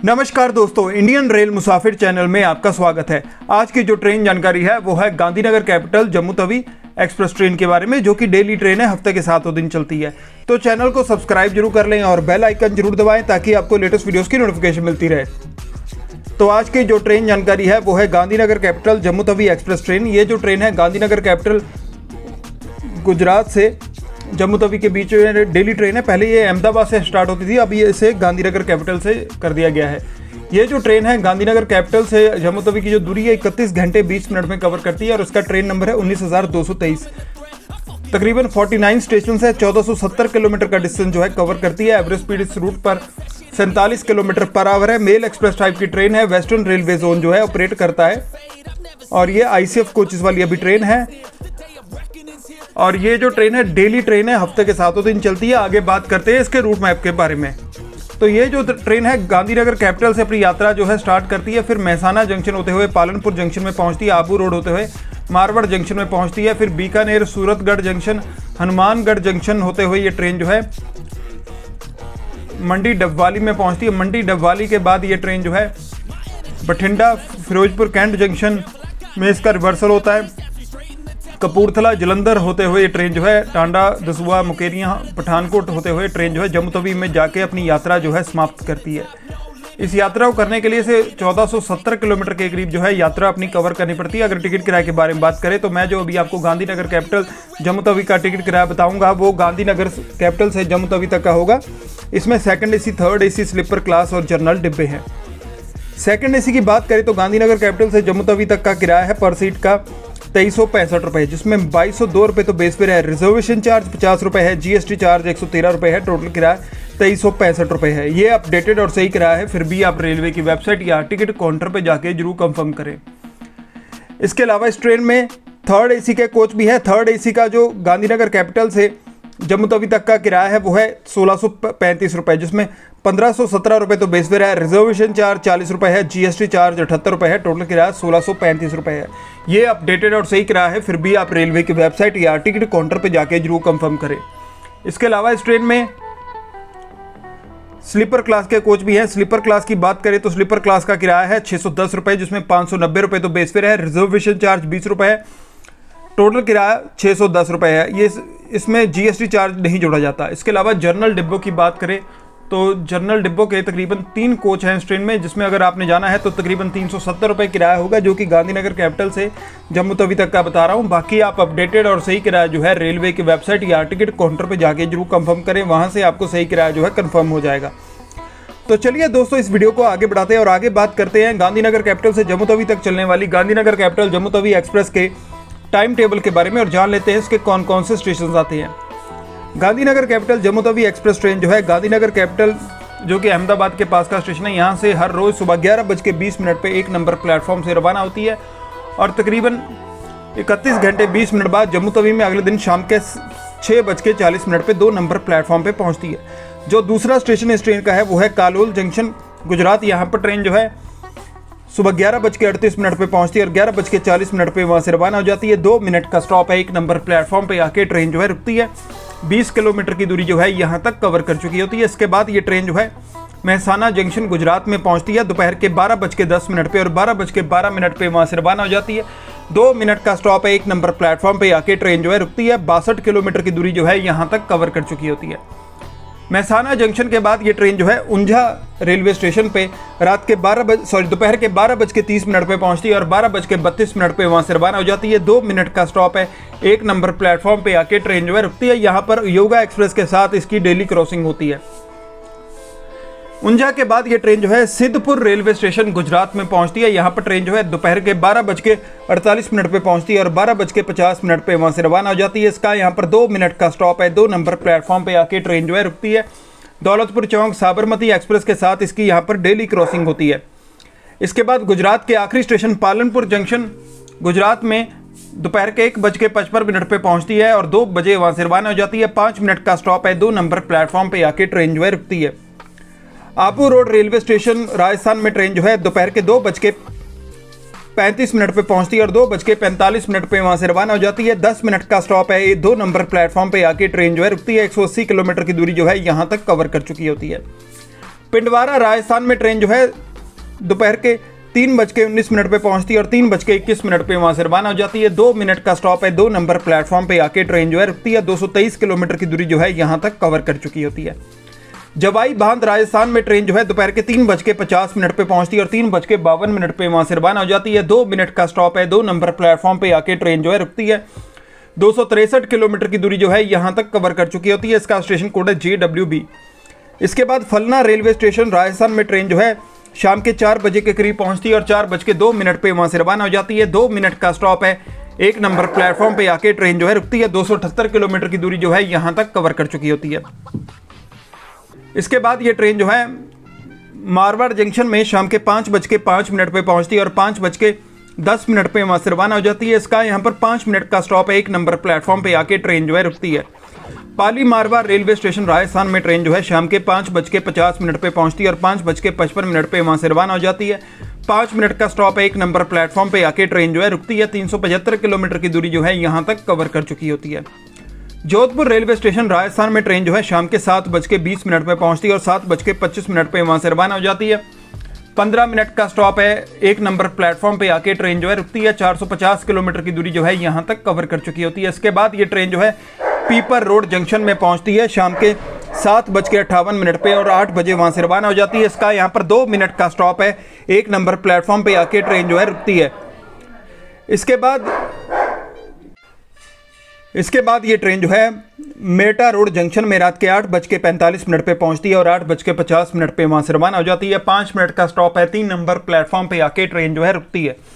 नमस्कार दोस्तों, Indian rail मुसाफिर channel में आपका स्वागत है। आज की जो ट्रेन जानकारी है वो है Gandhinagar capital Jammu Tawi express train के बारे में, जो कि डेली ट्रेन है, हफ्ते के 7 दिन चलती है। तो चैनल को सब्सक्राइब जरूर कर लें और बेल आइकन जरूर दबाएं ताकि आपको लेटेस्ट वीडियोस की नोटिफिकेशन मिलती रहे। तो आज की जो ट्रेन जानकारी है वो है Gandhinagar capital Jammu Tawi express train. ये जो ट्रेन है गांधीनगर कैपिटल गुजरात से जम्मू तवी के बीच डेली ट्रेन है। पहले ये अहमदाबाद से स्टार्ट होती थी, अब ये इसे गांधीनगर कैपिटल से कर दिया गया है। ये जो ट्रेन है गांधीनगर कैपिटल से जम्मू तवी की जो दूरी है 31 घंटे 20 मिनट में कवर करती है और उसका ट्रेन नंबर है 19,223। तकरीबन 49 स्टेशन है, 1470 किलोमीटर का डिस्टेंस जो है कवर करती है। एवरेज स्पीड इस रूट पर 47 किलोमीटर पर आवर है। मेल एक्सप्रेस टाइप की ट्रेन है। वेस्टर्न रेलवे जोन जो है ऑपरेट करता है और ये ICF कोचेस वाली अभी ट्रेन है। और ये जो ट्रेन है डेली ट्रेन है, हफ्ते के 7 दिन चलती है। आगे बात करते हैं इसके रूट मैप के बारे में। तो ये जो ट्रेन है गांधीनगर कैपिटल से अपनी यात्रा जो है स्टार्ट करती है, फिर महसाना जंक्शन होते हुए पालनपुर जंक्शन में पहुंचती है, आबू रोड होते हुए मारवाड़ जंक्शन में पहुंचती है, फिर बीकानेर सूरतगढ़ जंक्शन हनुमानगढ़ जंक्शन होते हुए ये ट्रेन जो है मंडी डबवाली में पहुंचती है। मंडी डबवाली के बाद ये ट्रेन जो है बठिंडा फिरोजपुर कैंट जंक्शन में इसका रिवर्सल होता है। कपूरथला जलंधर होते हुए ये ट्रेन जो है टांडा दसुआ मुकेरियां पठानकोट होते हुए ट्रेन जो है जम्मू तवी में जाके अपनी यात्रा जो है समाप्त करती है। इस यात्रा को करने के लिए से 1470 किलोमीटर के करीब जो है यात्रा अपनी कवर करनी पड़ती है। अगर टिकट किराए के बारे में बात करें तो मैं जो अभी आपको गांधीनगर कैपिटल जम्मू तवी का टिकट किराया बताऊंगा वो गांधीनगर कैपिटल से जम्मू तवी तक का होगा। इसमें second AC, third AC, sleeper class और जनरल डिब्बे हैं। सेकंड AC की बात करें तो गांधीनगर कैपिटल से जम्मू तवी तक का किराया है पर सीट का 2365 रुपये, जिसमें 2202 रुपये तो बेस पे है। रिजर्वेशन चार्ज 50 रुपये है, GST चार्ज 113 रुपये है। टोटल किराया 2365 रुपये है। ये अपडेटेड और सही किराया है, फिर भी आप रेलवे की वेबसाइट या टिकट काउंटर पे जाके जरूर कंफर्म करें। इसके अलावा इस ट्रेन में थर्ड AC के कोच भी है। थर्ड AC का जो गांधीनगर कैपिटल से जम्मू तवी तक का किराया है वो है 1635 रुपये, जिसमें 1517 रुपये तो बेस फेयर है। रिजर्वेशन चार्ज 40 रुपये है, GST चार्ज 78 रुपये है। टोटल किराया 1635 रुपये है। ये अपडेटेड और सही किराया है, फिर भी आप रेलवे की वेबसाइट या टिकट काउंटर पर जाके जरूर कंफर्म करें। इसके अलावा इस ट्रेन में स्लीपर क्लास के कोच भी हैं। स्लीपर क्लास की बात करें तो स्लीपर क्लास का किराया है 610 रुपये, जिसमें 590 रुपये तो बेस फेयर है। रिजर्वेशन चार्ज 20 रुपये है। टोटल किराया 610 रुपये है। ये इसमें GST चार्ज नहीं जोड़ा जाता। इसके अलावा जर्नल डिब्बों की बात करें तो जर्नल डिब्बों के तकरीबन 3 कोच हैं इस ट्रेन में, जिसमें अगर आपने जाना है तो तकरीबन 370 रुपये किराया होगा, जो कि गांधीनगर कैपिटल से जम्मू तवी तक का बता रहा हूँ। बाकी आप अपडेटेड और सही किराया जो है रेलवे की वेबसाइट या टिकट काउंटर पर जाके जरूर कंफर्म करें, वहाँ से आपको सही किराया जो है कंफर्म हो जाएगा। तो चलिए दोस्तों, इस वीडियो को आगे बढ़ाते हैं और आगे बात करते हैं गांधीनगर कैपिटल से जम्मू तवी तक चलने वाली गांधीनगर कैपिटल जम्मू तवी एक्सप्रेस के टाइम टेबल के बारे में और जान लेते हैं इसके कौन कौन से स्टेशन आते हैं। Gandhinagar capital Jammu Tawi express train जो है गांधीनगर कैपिटल जो कि अहमदाबाद के पास का स्टेशन है, यहाँ से हर रोज़ सुबह 11:20 पे 1 नंबर प्लेटफॉर्म से रवाना होती है और तकरीबन 31 घंटे 20 मिनट बाद जम्मू तवी में अगले दिन शाम के 6:40 पे 2 नंबर प्लेटफॉर्म पे पहुँचती है। जो दूसरा स्टेशन इस ट्रेन का है वो है कालोल जंक्शन गुजरात। यहाँ पर ट्रेन जो है सुबह 11:38 पे पहुंचती है और 11:40 पे वहाँ से रवाना हो जाती है। 2 मिनट का स्टॉप है। 1 नंबर प्लेटफॉर्म पे आके ट्रेन जो है रुकती है। 20 किलोमीटर की दूरी जो है यहाँ तक कवर कर चुकी होती है। इसके बाद ये ट्रेन जो है महसाना जंक्शन गुजरात में पहुँचती है दोपहर के 12:10 पे और 12:12 पे वहाँ से रवाना हो जाती है। 2 मिनट का स्टॉप है। 1 नंबर प्लेटफॉर्म पे आके ट्रेन जो है रुकती है। 62 किलोमीटर की दूरी जो है यहाँ तक कवर कर चुकी होती है। महसाना जंक्शन के बाद ये ट्रेन जो है ऊंझा रेलवे स्टेशन पे दोपहर के 12:30 पे पहुंचती है और 12:32 पे वहां से रवाना हो जाती है। 2 मिनट का स्टॉप है। 1 नंबर प्लेटफॉर्म पे आके ट्रेन जो है रुकती है। यहाँ पर योगा एक्सप्रेस के साथ इसकी डेली क्रॉसिंग होती है। ऊंझा के बाद ये ट्रेन जो है सिद्धपुर रेलवे स्टेशन गुजरात में पहुंचती है। यहाँ पर ट्रेन जो है दोपहर के 12:48 पे पहुंचती है और 12:50 पे वहाँ से रवाना हो जाती है। इसका यहाँ पर 2 मिनट का स्टॉप है। 2 नंबर प्लेटफॉर्म पे आके ट्रेन जो है रुकती है। दौलतपुर चौक साबरमती एक्सप्रेस के साथ इसकी यहाँ पर डेली क्रॉसिंग होती है। इसके बाद गुजरात के आखिरी स्टेशन पालनपुर जंक्शन गुजरात में दोपहर के 1:55 पे पहुँचती है और 2 बजे वहाँ से रवाना हो जाती है। 5 मिनट का स्टॉप है। 2 नंबर प्लेटफॉर्म पे आके ट्रेन जो है रुकती है। Abu road railway station Rajasthan में ट्रेन जो है दोपहर के 2:35 पे पहुंचती है और 2:45 पे वहां से रवाना हो जाती है। 10 मिनट का स्टॉप है। 2 नंबर प्लेटफॉर्म पे आके ट्रेन जो है रुकती है। 180 किलोमीटर की दूरी जो है यहां तक कवर कर चुकी होती है। पिंडवारा राजस्थान में ट्रेन जो है दोपहर के 3:19 पे पहुंचती है और 3:21 पे वहां से रवाना हो जाती है। 2 मिनट का स्टॉप है, 2 नंबर प्लेटफॉर्म पे आके ट्रेन जो है रुकती है। 223 किलोमीटर की दूरी जो है यहाँ तक कवर कर चुकी होती है। जवाई बांध राजस्थान में ट्रेन जो है दोपहर के 3:50 पे पहुंचती है और 3:52 पे वहां से रवाना हो जाती है। 2 मिनट का स्टॉप है, 2 नंबर प्लेटफॉर्म पे आके ट्रेन जो है रुकती है। 263 किलोमीटर की दूरी जो है यहाँ तक कवर कर चुकी होती है। इसका स्टेशन कोड है JWB। इसके बाद फलना रेलवे स्टेशन राजस्थान में ट्रेन जो है शाम के 4 बजे के करीब पहुंचती है और 4:02 पे वहां से रवाना हो जाती है। 2 मिनट का स्टॉप है, 1 नंबर प्लेटफॉर्म पे आके ट्रेन जो है रुकती है। 278 किलोमीटर की दूरी जो है यहां तक कवर कर चुकी होती है। इसके बाद ये ट्रेन जो है मारवाड़ जंक्शन में शाम के 5:05 पे पहुंचती है और 5:10 पे वहां से रवाना हो जाती है। इसका यहाँ पर 5 मिनट का स्टॉप है, 1 नंबर प्लेटफॉर्म पे आके ट्रेन जो है रुकती है। पाली मारवाड़ रेलवे स्टेशन राजस्थान में ट्रेन जो है शाम के 5:50 पे पहुंचती है और 5:55 पे वहां से रवाना हो जाती है। 5 मिनट का स्टॉप है, 1 नंबर प्लेटफॉर्म पे आके ट्रेन जो है रुकती है। 375 किलोमीटर की दूरी जो है यहां तक कवर कर चुकी होती है। जोधपुर रेलवे स्टेशन राजस्थान में ट्रेन जो है शाम के 7:20 पे पहुंचती है और 7:25 पे वहां से रवाना हो जाती है। 15 मिनट का स्टॉप है, 1 नंबर प्लेटफॉर्म पे आके ट्रेन जो है रुकती है। 450 किलोमीटर की दूरी जो है यहां तक कवर कर चुकी होती है। इसके बाद ये ट्रेन जो है पीपर रोड जंक्शन में पहुंचती है शाम के 7:58 पे और 8 बजे वहां से रवाना हो जाती है। इसका यहाँ पर 2 मिनट का स्टॉप है, 1 नंबर प्लेटफॉर्म पे आके ट्रेन जो है रुकती है। इसके बाद ये ट्रेन जो है मेटा रोड जंक्शन में रात के 8:45 पे पहुंचती है और 8:50 पे वहां से रवाना हो जाती है। 5 मिनट का स्टॉप है, 3 नंबर प्लेटफॉर्म पे आके ट्रेन जो है रुकती है।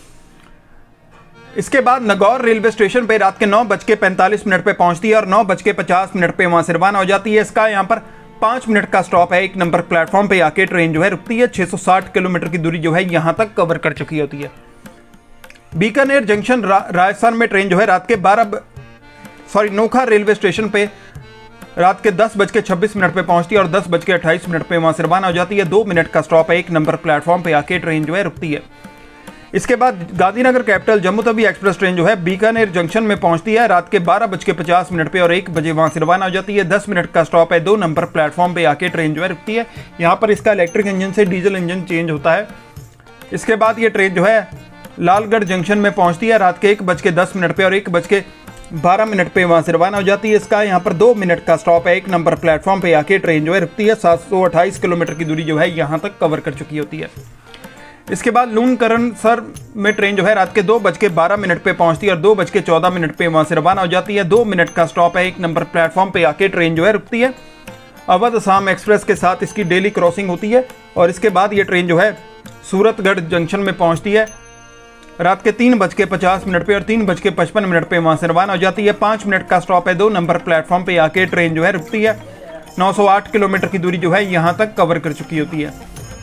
इसके बाद नागौर रेलवे स्टेशन पे रात के 9:45 पे पहुंचती है और 9:50 पे वहां से रवाना हो जाती है। इसका यहाँ पर 5 मिनट का स्टॉप है, 1 नंबर प्लेटफॉर्म पे आके ट्रेन जो है रुकती है। 660 किलोमीटर की दूरी जो है यहाँ तक कवर कर चुकी होती है। बीकानेर जंक्शन राजस्थान में ट्रेन जो है रात के नोखा रेलवे स्टेशन पे रात के 10:26 पे पहुंचती है और 10:28 पे वहां से रवाना हो जाती है। 2 मिनट का स्टॉप है, 1 नंबर प्लेटफॉर्म पे आके ट्रेन जो है रुकती है। इसके बाद Gandhinagar capital Jammu Tawi express train जो है बीकानेर जंक्शन में पहुंचती है रात के 12:50 पे और 1 बजे वहां से रवाना हो जाती है। 10 मिनट का स्टॉप है, 2 नंबर प्लेटफॉर्म पे आके ट्रेन जो है रुकती है। यहाँ पर इसका इलेक्ट्रिक इंजन से डीजल इंजन चेंज होता है। इसके बाद ये ट्रेन जो है लालगढ़ जंक्शन में पहुंचती है रात के 1:10 पे और 1:12 पे वहां से रवाना हो जाती है। इसका यहाँ पर 2 मिनट का स्टॉप है, 1 नंबर प्लेटफॉर्म पे आके ट्रेन जो है रुकती है। 728 किलोमीटर की दूरी जो है यहाँ तक कवर कर चुकी होती है। इसके बाद लूणकरणसर में ट्रेन जो है रात के 2:12 पे पहुंचती है और 2:14 पे वहां से रवाना हो जाती है। 2 मिनट का स्टॉप है, 1 नंबर प्लेटफॉर्म पे आके ट्रेन जो है रुकती है। अवध असम एक्सप्रेस के साथ इसकी डेली क्रॉसिंग होती है। और इसके बाद ये ट्रेन जो है सूरतगढ़ जंक्शन में पहुंचती है रात के 3:50 पे और 3:55 पे वहां से रवाना हो जाती है। 5 मिनट का स्टॉप है, 2 नंबर प्लेटफॉर्म पे आके ट्रेन जो है रुकती है। 908 किलोमीटर की दूरी जो है यहाँ तक कवर कर चुकी होती है।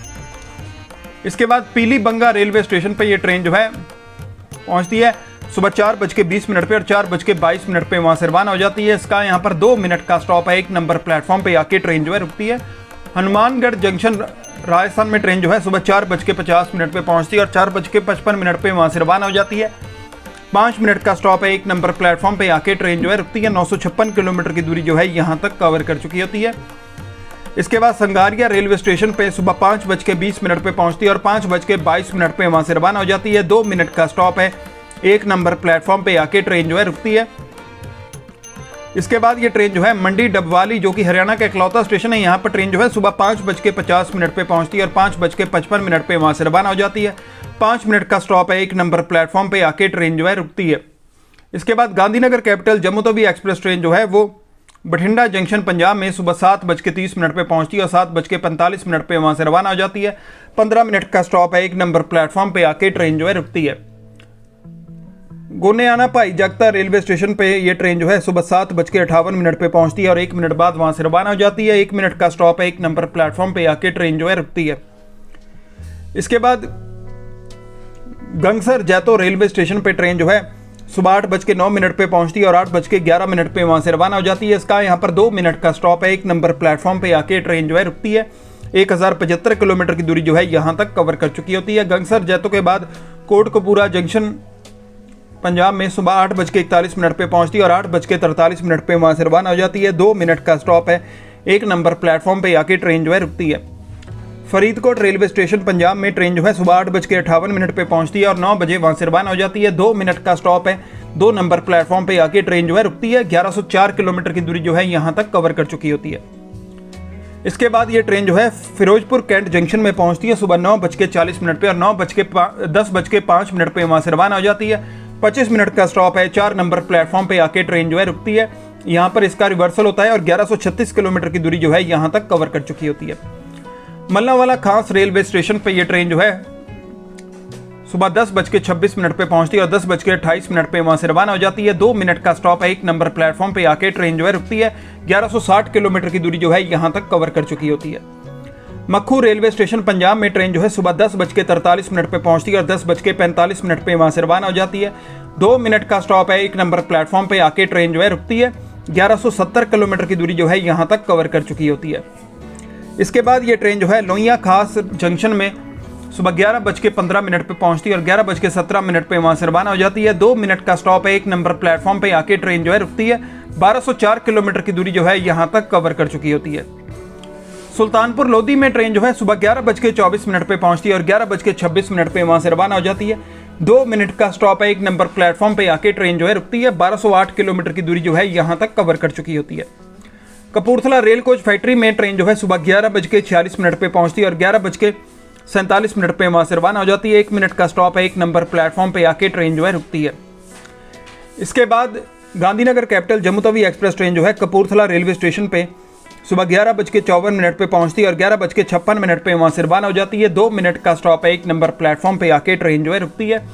इसके बाद पीलीबंगा रेलवे स्टेशन पे ये ट्रेन जो है पहुंचती है सुबह 4:20 पे और 4:22 पे वहां से रवाना हो जाती है। इसका यहाँ पर 2 मिनट का स्टॉप है, 1 नंबर प्लेटफॉर्म पे आके ट्रेन जो है रुकती है। हनुमानगढ़ जंक्शन राजस्थान में ट्रेन जो है सुबह 4:50 पे पहुंचती है और 4:55 पे वहां से रवाना हो जाती है। 5 मिनट का स्टॉप है, 1 नंबर प्लेटफॉर्म पे आके ट्रेन जो है रुकती है। 956 किलोमीटर की दूरी जो है यहाँ तक कवर कर चुकी होती है। इसके बाद संगारिया रेलवे स्टेशन पे सुबह 5:20 पे पहुंचती है और 5:22 पे वहां से रवाना हो जाती है। 2 मिनट का स्टॉप है, 1 नंबर प्लेटफॉर्म पे आके ट्रेन जो है रुकती है। इसके बाद ये ट्रेन जो है मंडी डबवाली जो कि हरियाणा का इकलौता स्टेशन है, यहाँ पर ट्रेन जो है सुबह 5:50 पे पहुंचती है और 5:55 पे वहां से रवाना हो जाती है। 5 मिनट का स्टॉप है, 1 नंबर प्लेटफॉर्म पे आके ट्रेन जो है रुकती है। इसके बाद Gandhinagar capital Jammu Tawi express train जो है वो बठिंडा जंक्शन पंजाब में सुबह 7:30 पे पहुंचती है और 7:45 पे वहां से रवाना हो जाती है। 15 मिनट का स्टॉप है, 1 नंबर प्लेटफॉर्म पे आके ट्रेन जो है रुकती है। गोनेयाना भाई जगता रेलवे स्टेशन पे ये ट्रेन जो है सुबह 7:58 पे पहुंचती है और 1 मिनट बाद वहां से रवाना हो जाती है। 1 मिनट का स्टॉप है, 1 नंबर प्लेटफॉर्म पे आके ट्रेन जो है रुकती है। इसके बाद गंगसर जैतो रेलवे स्टेशन पे ट्रेन जो है सुबह 8:09 पे पहुंचती है और 8:11 पे वहां से रवाना हो जाती है। इसका यहाँ पर 2 मिनट का स्टॉप है, 1 नंबर प्लेटफॉर्म पे आके ट्रेन जो है रुकती है। 1075 किलोमीटर की दूरी जो है यहाँ तक कवर कर चुकी होती है। गंगसर जैतो के बाद कोटकपूरा जंक्शन पंजाब में सुबह 8:41 पे पहुंचती है और 8:43 पे वहां से रवाना हो जाती है। 2 मिनट का स्टॉप है, 1 नंबर प्लेटफॉर्म पे आके ट्रेन जो है रुकती है। फरीदकोट रेलवे स्टेशन पंजाब में ट्रेन जो है सुबह 8:58 पे पहुंचती है और 9 बजे वहां से रवाना हो जाती है। 2 मिनट का स्टॉप है, 2 नंबर प्लेटफॉर्म पे आके ट्रेन जो है रुकती है। 1104 किलोमीटर की दूरी जो है यहाँ तक कवर कर चुकी होती है। इसके बाद ये ट्रेन जो है फिरोजपुर कैंट जंक्शन में पहुंचती है सुबह 9:40 पे और 10:05 पे वहां से रवाना हो जाती है। 25 मिनट का स्टॉप है, 4 नंबर प्लेटफॉर्म पे आके ट्रेन जो है रुकती है। यहाँ पर इसका रिवर्सल होता है और 1136 किलोमीटर की दूरी जो है यहाँ तक कवर कर चुकी होती है। मल्लावाला खास रेलवे स्टेशन पे ये ट्रेन जो है सुबह 10:26 पे पहुंचती है और 10:28 पे वहां से रवाना हो जाती है। 2 मिनट का स्टॉप है, 1 नंबर प्लेटफॉर्म पे आके ट्रेन जो है रुकती है। 1160 किलोमीटर की दूरी जो है यहाँ तक कवर कर चुकी होती है। मक्खू रेलवे स्टेशन पंजाब में ट्रेन जो है सुबह 10:43 पे पहुंचती है और 10:45 पे वहां से रवाना हो जाती है। 2 मिनट का स्टॉप है, 1 नंबर प्लेटफॉर्म पे आके ट्रेन जो है रुकती है। 1170 किलोमीटर की दूरी जो है यहाँ तक कवर कर चुकी होती है। इसके बाद ये ट्रेन जो है लोहिया खास जंक्शन में सुबह 11:15 पे पहुंचती है और 11:17 पे वहां से रवाना हो जाती है। 2 मिनट का स्टॉप है, 1 नंबर प्लेटफॉर्म पे आके ट्रेन जो है रुकती है। 1204 किलोमीटर की दूरी जो है यहाँ तक कवर कर चुकी होती है। सुल्तानपुर लोधी में ट्रेन जो है सुबह 11:24 पे पहुंचती है और 11:26 पे वहां से रवाना हो जाती है। 2 मिनट का स्टॉप है, 1 नंबर प्लेटफॉर्म पे आके ट्रेन जो है रुकती है। 1208 किलोमीटर की दूरी जो है यहाँ तक कवर कर चुकी होती है। कपूरथला रेल कोच फैक्ट्री में ट्रेन जो है सुबह 11:46 पे पहुंचती है और 11:47 पे वहां से रवाना हो जाती है। 1 मिनट का स्टॉप है, 1 नंबर प्लेटफॉर्म पे आके ट्रेन जो है रुकती है। इसके बाद Gandhinagar capital Jammu Tawi express train जो है कपूरथला रेलवे स्टेशन पे सुबह 11:54 पे पहुंचती है और 11:56 पे वहां से रवाना हो जाती है। 2 मिनट का स्टॉप है, 1 नंबर प्लेटफॉर्म पे आके ट्रेन जो है रुकती है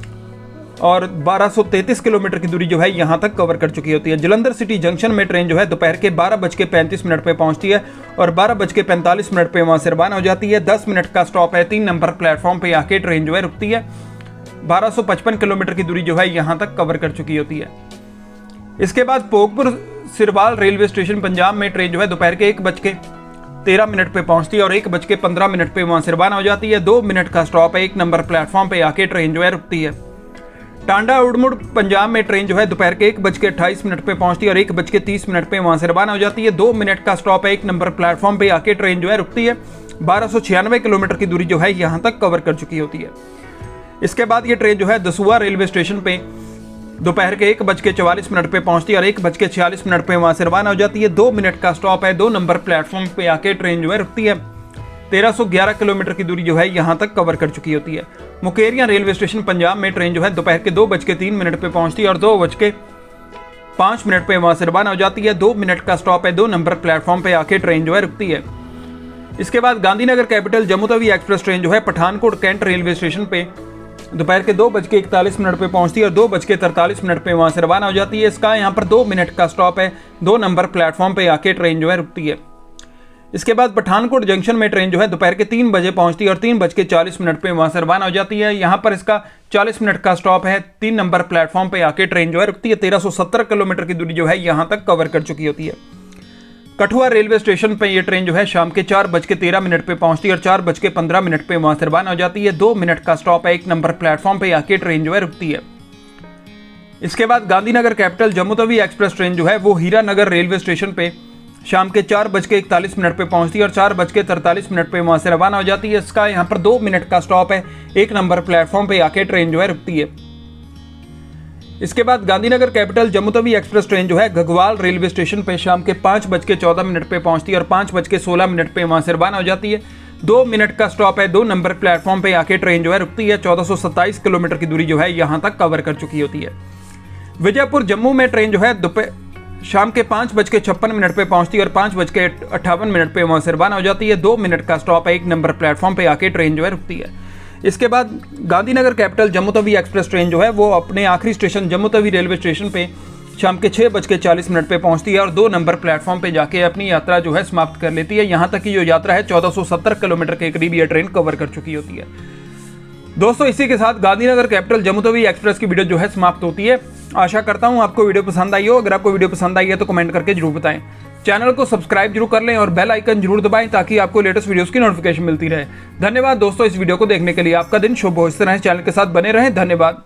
और 1233 किलोमीटर की दूरी जो है यहाँ तक कवर कर चुकी होती है। जलंधर सिटी जंक्शन में ट्रेन जो है दोपहर के 12:35 पे पहुंचती है और 12:45 पे वहां से रवाना हो जाती है। 10 मिनट का स्टॉप है, 3 नंबर प्लेटफॉर्म पे आके ट्रेन जो है रुकती है। 1255 किलोमीटर की दूरी जो है यहाँ तक कवर कर चुकी होती है। इसके बाद भोगपुर सिरवाल रेलवे स्टेशन पंजाब में ट्रेन जो है दोपहर के 1:13 पे पहुंचती है और 1:15 पे वहां से रवाना हो जाती है। 2 मिनट का स्टॉप है, 1 नंबर प्लेटफॉर्म पे आके ट्रेन जो है रुकती है। टांडा उड़मुड़ पंजाब में ट्रेन जो है दोपहर के 1:28 पे पहुंचती है और 1:30 पे वहां से रवाना हो जाती है। 2 मिनट का स्टॉप है, 1 नंबर प्लेटफॉर्म पे आके ट्रेन जो है रुकती है। 1296 किलोमीटर की दूरी जो है यहाँ तक कवर कर चुकी होती है। इसके बाद ये ट्रेन जो है दसुआ रेलवे स्टेशन पे दोपहर के 1:44 पे पहुंचती है और 1:46 पे वहां से रवाना हो जाती है। 2 मिनट का स्टॉप है, 2 नंबर प्लेटफॉर्म पे आके ट्रेन जो है रुकती है। 1311 किलोमीटर की दूरी जो है यहाँ तक कवर कर चुकी होती है। मुकेरिया रेलवे स्टेशन पंजाब में ट्रेन जो है दोपहर के 2:03 पे पहुंचती है और 2:05 पे वहां से रवाना हो जाती है। 2 मिनट का स्टॉप है, 2 नंबर प्लेटफॉर्म पे आके ट्रेन जो है रुकती है। इसके बाद Gandhinagar capital Jammu Tawi express train जो है पठानकोट कैंट रेलवे स्टेशन पे दोपहर के 2:41 पे पहुंचती है और 2:43 पे वहां से रवाना हो जाती है। इसका यहाँ पर 2 मिनट का स्टॉप है, 2 नंबर प्लेटफॉर्म पे आके ट्रेन जो है रुकती है। इसके बाद पठानकोट जंक्शन में ट्रेन जो है दोपहर के 3 बजे पहुंचती है और 3:40 पे वहां से रवाना हो जाती है। यहाँ पर इसका 40 मिनट का स्टॉप है, 3 नंबर प्लेटफॉर्म पे आके ट्रेन जो है रुकती है। 1370 किलोमीटर की दूरी जो है यहाँ तक कवर कर चुकी होती है। कठुआ रेलवे स्टेशन पे ये ट्रेन जो है शाम के 4:13 पे पहुंचती है और 4:15 पे वहां से रवाना हो जाती है। 2 मिनट का स्टॉप है, 1 नंबर प्लेटफॉर्म पे आके ट्रेन जो है रुकती है। इसके बाद Gandhinagar capital Jammu Tawi express train जो है वो हीरानगर रेलवे स्टेशन पे शाम के 4:41 पे पहुंचती है और 4:43 पे वहां से रवाना हो जाती है। इसका यहाँ पर 2 मिनट का स्टॉप है, 1 नंबर प्लेटफॉर्म पे आके ट्रेन जो है रुकती है। इसके बाद Gandhinagar capital Jammu Tawi express train जो है घगवाल रेलवे स्टेशन पे शाम के 5:14 पे पहुंचती है और 5:16 पे वहां से रवाना हो जाती है। 2 मिनट का स्टॉप है, 2 नंबर प्लेटफॉर्म पे आके ट्रेन जो है रुकती है। 1427 किलोमीटर की दूरी जो है यहाँ तक कवर कर चुकी होती है। विजयपुर जम्मू में ट्रेन जो है दोपहर शाम के 5:56 पे पहुंचती है और 5:58 पे वहां से रवाना हो जाती है। 2 मिनट का स्टॉप है, 1 नंबर प्लेटफॉर्म पे आके ट्रेन जो है रुकती है। इसके बाद Gandhinagar capital Jammu Tawi express train जो है वो अपने आखिरी station Jammu Tawi railway station पे शाम के 6:40 पे पहुंचती है और 2 नंबर प्लेटफॉर्म पे जाके अपनी यात्रा जो है समाप्त कर लेती है। यहाँ तक की जो यात्रा है 1470 किलोमीटर के करीब यह ट्रेन कवर कर चुकी होती है। दोस्तों इसी के साथ गांधीनगर कैपिटल जम्मू तवी एक्सप्रेस की वीडियो जो है समाप्त होती है। आशा करता हूँ आपको वीडियो पसंद आई हो। अगर आपको वीडियो पसंद आई है तो कमेंट करके जरूर बताएं। चैनल को सब्सक्राइब जरूर कर लें और बेल आइकन जरूर दबाएं ताकि आपको लेटेस्ट वीडियोस की नोटिफिकेशन मिलती रहे। धन्यवाद दोस्तों इस वीडियो को देखने के लिए। आपका दिन शुभ हो। इस तरह चैनल के साथ बने रहें। धन्यवाद।